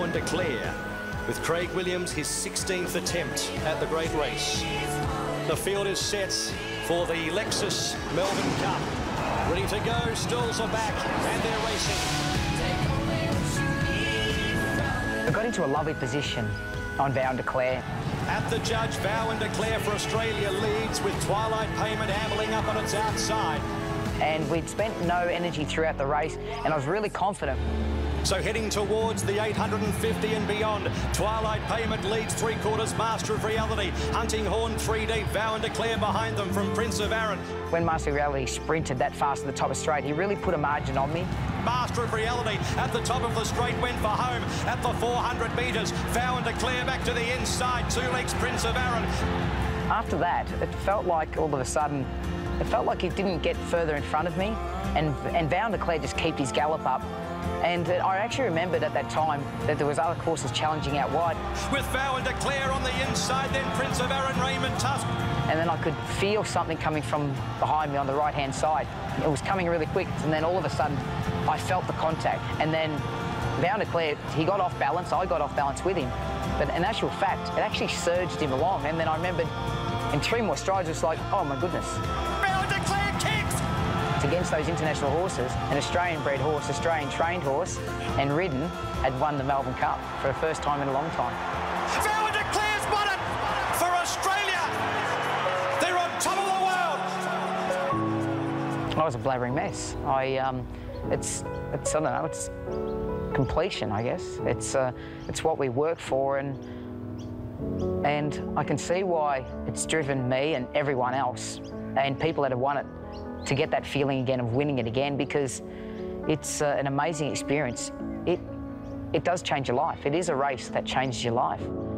Vow Declare, with Craig Williams his 16th attempt at the great race. The field is set for the Lexus Melbourne Cup. Ready to go, stalls are back, and they're racing. I got into a lovely position on Vow Declare. At the judge, Vow Declare for Australia leads with Twilight Payment ambling up on its outside. And we'd spent no energy throughout the race, and I was really confident. So heading towards the 850 and beyond, Twilight Payment leads three-quarters, Master of Reality, Hunting Horn 3 deep, Vow Declare behind them from Prince of Arran. When Master of Reality sprinted that fast at the top of the straight, he really put a margin on me. Master of Reality at the top of the straight went for home at the 400 metres. Vow Declare back to the inside, two legs Prince of Arran. After that, it felt like all of a sudden, it felt like he didn't get further in front of me, and Vow Declare just kept his gallop up. And I actually remembered at that time that there was other horses challenging out wide. With Vow Declare on the inside, then Prince of Arran, Raymond Tusk. And then I could feel something coming from behind me on the right-hand side. It was coming really quick, and then all of a sudden, I felt the contact. And then Vow Declare, he got off balance, I got off balance with him. But in actual fact, it actually surged him along. And then I remembered in 3 more strides, it's like, oh my goodness. Vow Declare kicks! It's against those international horses, an Australian-bred horse, Australian-trained horse, and ridden, had won the Melbourne Cup for the first time in a long time. Vow Declare's won it for Australia! They're on top of the world! I was a blabbering mess. I don't know, it's completion, I guess. It's what we work for, and I can see why it's driven me and everyone else and people that have won it to get that feeling again of winning it again, because it's an amazing experience. It does change your life. It is a race that changes your life.